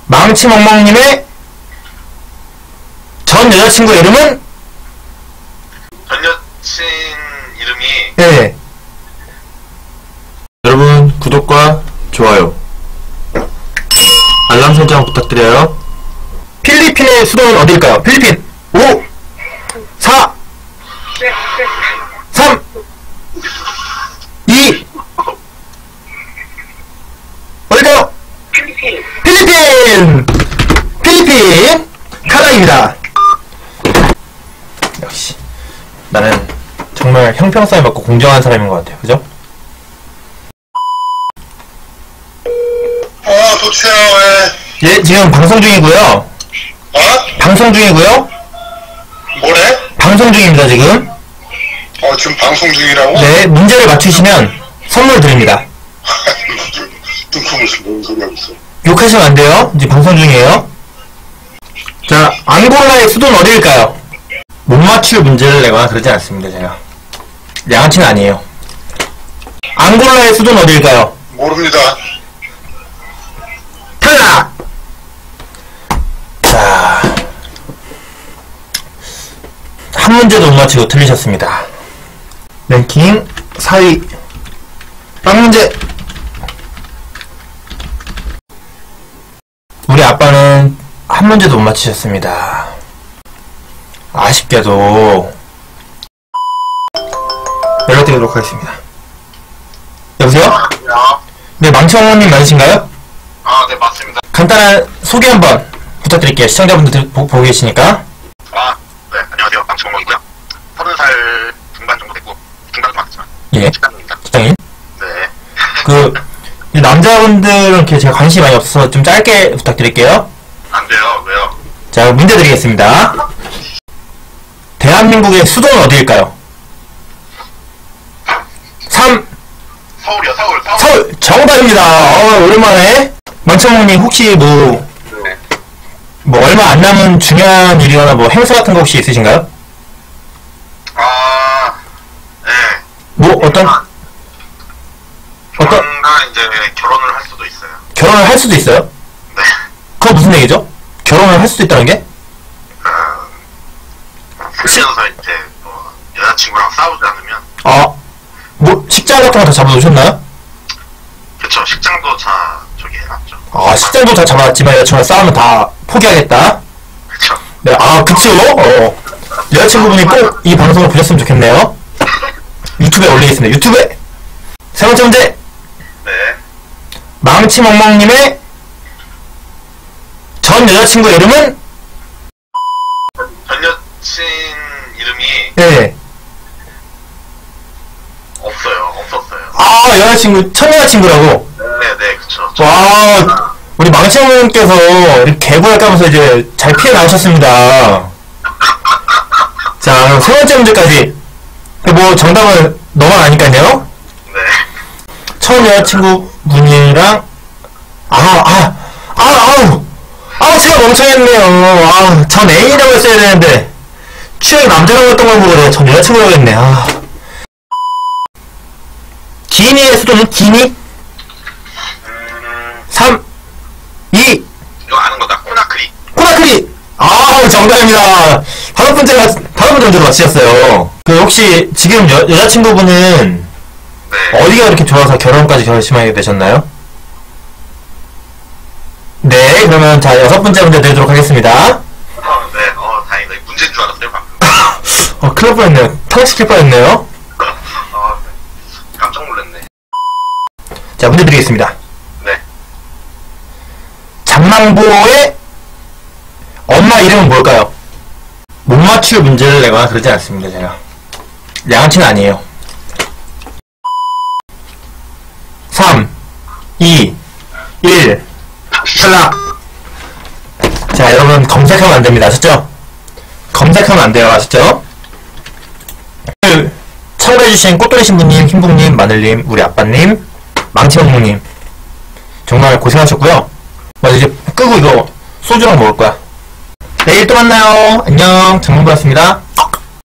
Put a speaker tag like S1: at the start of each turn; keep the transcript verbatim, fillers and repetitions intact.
S1: 망치멍멍님의 전 여자친구 이름은?
S2: 전 여친 이름이
S1: 네.
S3: 여러분 구독과 좋아요 알람 설정 부탁드려요.
S1: 필리핀의 수도는 어디일까요? 필리핀 오 사 삼 이 어딜까요?
S4: 필리핀.
S1: 필리핀! 필리핀! 카나입니다. 역시 나는 정말 형평성에 맞고 공정한 사람인 것 같아요. 그죠?
S2: 어 도치야 왜?
S1: 예, 지금 방송 중이고요.
S2: 어?
S1: 방송 중이고요.
S2: 뭐래?
S1: 방송 중입니다, 지금.
S2: 어 지금 방송 중이라고?
S1: 네, 문제를 맞추시면 선물 드립니다.
S2: 뜬금없이 뭔 소리 하고 있어?
S1: 욕하시면 안 돼요. 지금 방송 중이에요. 자, 앙골라의 수도는 어디일까요? 못 맞출 문제를 내거나 그러지 않습니다, 제가. 양아치는 아니에요. 앙골라의 수도는 어디일까요?
S2: 모릅니다.
S1: 탈락! 자, 한 문제도 못 맞히고 틀리셨습니다. 랭킹 사 위. 빵 문제! 우리 아빠는 한 문제도 못 맞히셨습니다. 아쉽게도 연락드리도록 하겠습니다. 여보세요? 네, 망치어머님 맞으신가요?
S2: 아, 네 맞습니다.
S1: 간단한 소개 한번 부탁드릴게요. 시청자분들 보, 보고 계시니까.
S2: 아, 네 안녕하세요. 망치멍멍이고요. 서른 살 중반 정도 됐고 중반은 좀 맞지만
S1: 예.
S2: 직장인입니다.
S1: 직장인.
S2: 네.
S1: 그 이 남자분들은 이렇게 제가 관심이 많이 없어서 좀 짧게 부탁드릴게요.
S2: 안 돼요. 왜요?
S1: 자, 문제 드리겠습니다. 대한민국의 수도는 어디일까요? 삼,
S2: 서울이요. 서울. 서울.
S1: 서울! 정답입니다. 어, 오랜만에. 망치어머님 혹시 뭐,
S2: 네.
S1: 뭐 얼마 안 남은 중요한 일이거나 뭐 행사 같은 거 혹시 있으신가요?
S2: 아, 네.
S1: 뭐 어떤 어떤
S2: 조만간 이제 결혼을 할 수도 있어요.
S1: 결혼을 할 수도 있어요?
S2: 네.
S1: 그거 무슨 얘기죠? 결혼을 할 수도 있다는 게?
S2: 어, 살면서 이제 뭐 여자친구랑 싸우지 않으면
S1: 아, 뭐 식장 같은 거 다 잡아놓으셨나요?
S2: 그쵸. 식장도 다 저기 해놨죠.
S1: 아, 식장도 다 잡아놨지만 여자친구랑 싸우면 다 포기하겠다.
S2: 그쵸.
S1: 네, 아, 그쵸? 어. 여자친구분이 꼭 이 방송을 보셨으면 좋겠네요. 유튜브에 올리겠습니다. 유튜브에! 세 번째 문제!
S2: 네.
S1: 망치멍멍님의 전 여자친구 이름은?
S2: 전 여친 이름이
S1: 네.
S2: 없어요. 없었어요.
S1: 아, 여자친구, 첫 여자친구라고?
S2: 네네 그쵸.
S1: 와, 우리 망치멍멍님께서 이렇게 개구알 까면서 이제 잘 피해 나오셨습니다. 자, 그럼 세 번째 문제까지. 뭐, 정답은 너만 아니까요.
S2: 네.
S1: 첫 여자친구분이랑, 아, 아, 아, 아우, 아, 제가 멍청했네요. 아, 전 애인이라고 했어야 되는데, 취향이 남자라고 했던 걸 보고 내가 전 여자친구라고 했네. 아. 기니의 수도는 기니?
S2: 음,
S1: 삼, 이,
S2: 이거 아는 거다. 코나크리.
S1: 코나크리! 아, 정답입니다. 다섯 번째가, 다섯 번째 문제로 맞히셨어요. 그, 혹시, 지금 여, 여자친구분은
S2: 네.
S1: 어디가 그렇게 좋아서 결혼까지 결심하게 되셨나요? 네, 그러면 자, 여섯 번째 문제 드리도록 하겠습니다.
S2: 어, 네. 어, 다행이다. 문제인 줄 알았어요, 방금.
S1: 어, 큰일 날 뻔했네요. 탈락시킬 뻔했네요.
S2: 어, 네. 깜짝 놀랐네.
S1: 자, 문제 드리겠습니다.
S2: 네.
S1: 장망보의 엄마 이름은 뭘까요? 못 맞출 문제를 내거나 그러지 않습니다, 제가. 양아치는 아니에요. 삼, 이, 일, 탈락! 자, 여러분, 검색하면 안 됩니다. 아셨죠? 검색하면 안 돼요. 아셨죠? 오늘 참가해주신 꽃돌이 신부님, 흰북님, 마늘님, 우리 아빠님, 망치멍멍님. 정말 고생하셨고요. 맞아, 이제 끄고 이거 소주랑 먹을 거야. 내일 또 만나요. 안녕. 장문보였습니다.